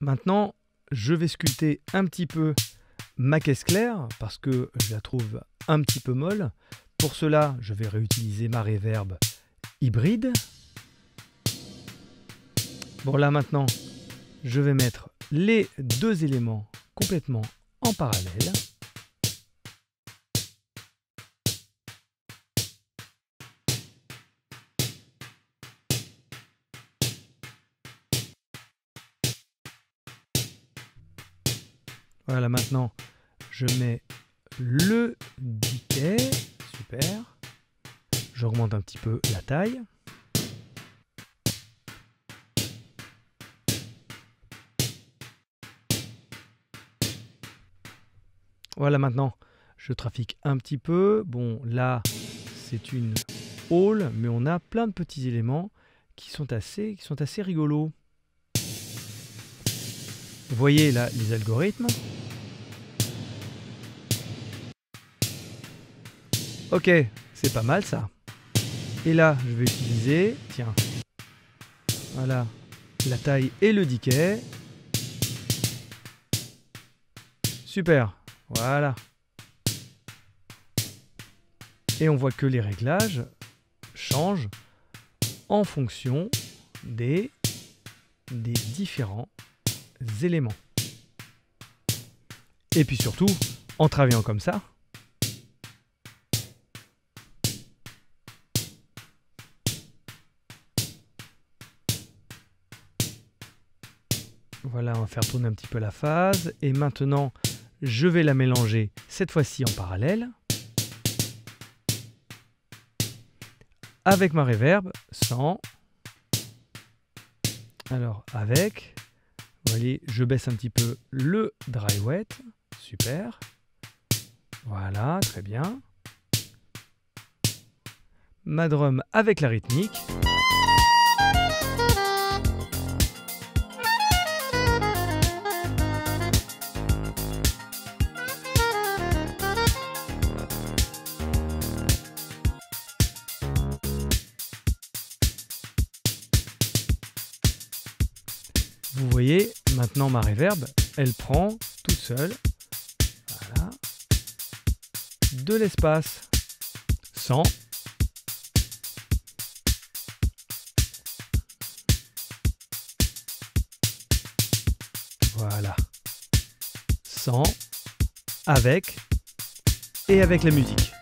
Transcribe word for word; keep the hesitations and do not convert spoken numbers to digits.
Maintenant, je vais sculpter un petit peu ma caisse claire parce que je la trouve un petit peu molle. Pour cela, je vais réutiliser ma reverb hybride. Bon, là maintenant, je vais mettre les deux éléments complètement en parallèle. Voilà, maintenant, je mets le decay. Super. J'augmente un petit peu la taille. Voilà, maintenant, je trafique un petit peu. Bon, là, c'est une hall, mais on a plein de petits éléments qui sont assez, qui sont assez rigolos. Vous voyez là les algorithmes. Ok, c'est pas mal ça. Et là, je vais utiliser, tiens, voilà, la taille et le decay. Super, voilà. Et on voit que les réglages changent en fonction des, des différents éléments. Et puis surtout, en travaillant comme ça, voilà, on va faire tourner un petit peu la phase. Et maintenant, je vais la mélanger, cette fois-ci en parallèle, avec ma reverb, sans. Alors, avec. Vous voyez, je baisse un petit peu le dry wet. Super. Voilà, très bien. Ma drum avec la rythmique. Vous voyez, maintenant ma reverb, elle prend toute seule, voilà, de l'espace, sans. Voilà, sans, avec et avec la musique.